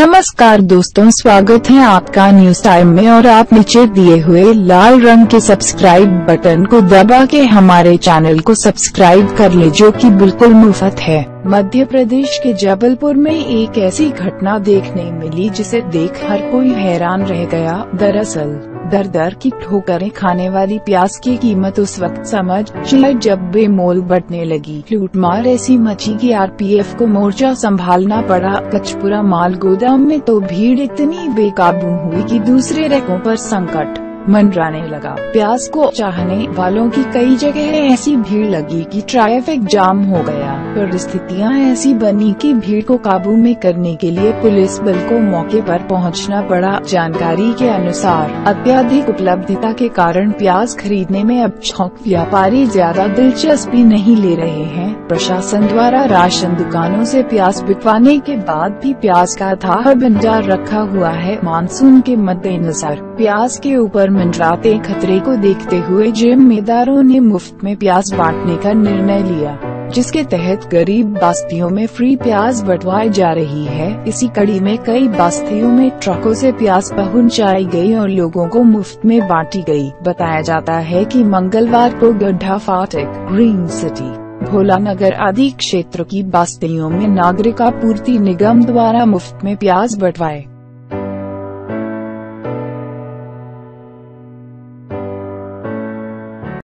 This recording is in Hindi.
नमस्कार दोस्तों, स्वागत है आपका न्यूज टाइम में। और आप नीचे दिए हुए लाल रंग के सब्सक्राइब बटन को दबा के हमारे चैनल को सब्सक्राइब कर ले, जो कि बिल्कुल मुफ्त है। मध्य प्रदेश के जबलपुर में एक ऐसी घटना देखने मिली जिसे देख हर कोई हैरान रह गया। दरअसल दर दर की ठोकरें खाने वाली प्याज की कीमत उस वक्त समझ आए जब बेमोल बढ़ने लगी। लूटमार ऐसी मची कि आरपीएफ को मोर्चा संभालना पड़ा। कचपुरा माल गोदाम में तो भीड़ इतनी बेकाबू हुई कि दूसरे रैकों पर संकट मंडराने लगा। प्याज को चाहने वालों की कई जगह ऐसी भीड़ लगी कि ट्रैफिक जाम हो गया। परिस्थितियां ऐसी बनी कि भीड़ को काबू में करने के लिए पुलिस बल को मौके पर पहुंचना पड़ा। जानकारी के अनुसार अत्यधिक उपलब्धता के कारण प्याज खरीदने में अब थोक व्यापारी ज्यादा दिलचस्पी नहीं ले रहे हैं। प्रशासन द्वारा राशन दुकानों से प्याज बिकवाने के बाद भी प्याज का अथाह भंडार रखा हुआ है। मानसून के मद्देनजर प्याज के ऊपर मंडराते खतरे को देखते हुए जिम्मेदारों ने मुफ्त में प्याज बांटने का निर्णय लिया, जिसके तहत गरीब बस्तियों में फ्री प्याज बंटवाई जा रही है। इसी कड़ी में कई बस्तियों में ट्रकों से प्याज पहुंचाई गई और लोगों को मुफ्त में बांटी गई। बताया जाता है कि मंगलवार को गड्ढा फाटक, ग्रीन सिटी, भोला नगर आदि क्षेत्रों की बस्तियों में नागरिक आपूर्ति निगम द्वारा मुफ्त में प्याज बंटवाए